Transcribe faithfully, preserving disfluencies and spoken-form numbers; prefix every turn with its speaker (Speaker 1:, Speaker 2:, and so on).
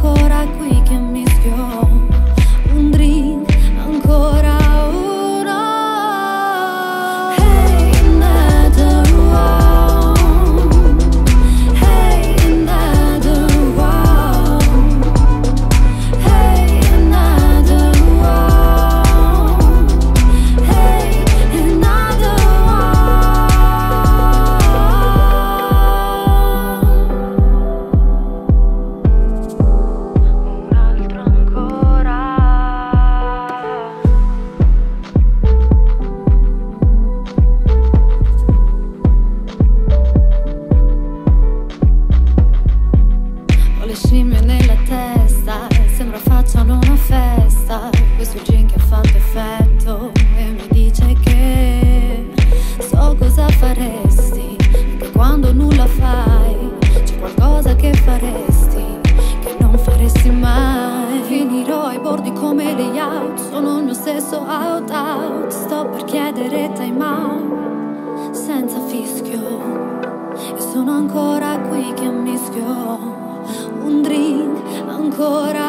Speaker 1: ancora qui che mischio un drink, ancora uno. Hey, another one. Hey, another one. Hey, another one. Hey, another un altro ancora. Ho le scimmie nella testa, sembra facciano una festa. Questo gin che ha fatto effetto e mi dice che so cosa faresti, che quando nulla fai c'è qualcosa che faresti che non faresti mai. Finirò ai bordi come degli out, sono il mio stesso out out. Sto per chiedere time out senza fischio e sono ancora qui che mischio un drink, ancora